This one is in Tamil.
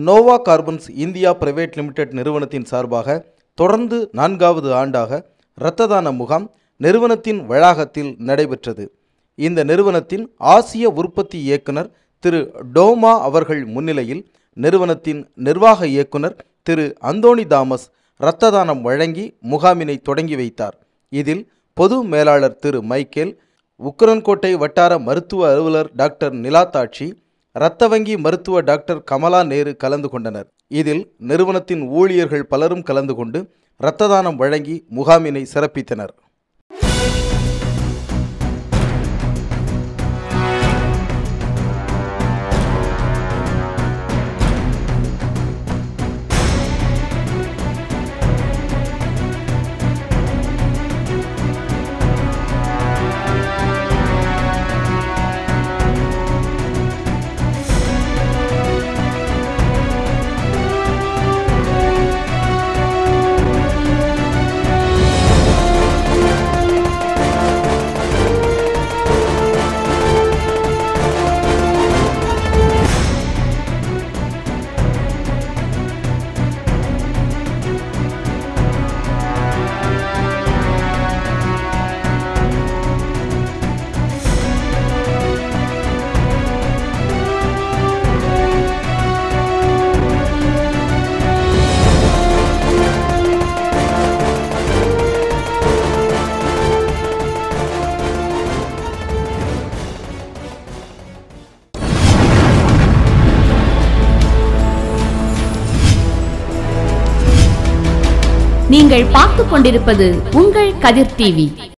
Noah carbons India private limited நிறுவனத்தின் சார்பாக தொடர்ந்து 4வது ஆண்டாக இரத்த தான முகாம் நிறுவனத்தின் வளாகத்தில் நடைபெற்றது. இந்த நிறுவனத்தின் ஆசிய உற்பத்தி இயக்குனர் திரு டோமா அவர்கள் முன்னிலையில் நிறுவனத்தின் நிர்வாக இயக்குனர் திரு அந்தோணி தாமஸ் இரத்த தானம் வழங்கி முகாமினை தொடங்கி வைத்தார். இதில் பொது மேலாளர் திரு மைக்கேல், உக்கரன்கோட்டை வட்டார மருத்துவ அலுவலர் டாக்டர் நிலாத்தாட்சி, இரத்த வங்கி மருத்துவ டாக்டர் கமலா நேரு கலந்து கொண்டனர். இதில் நிறுவனத்தின் ஊழியர்கள் பலரும் கலந்து கொண்டு இரத்த தானம் வழங்கி முகாமினை சிறப்பித்தனர். நீங்கள் பார்த்துக் கொண்டிருப்பது உங்கள் கதிர் டிவி.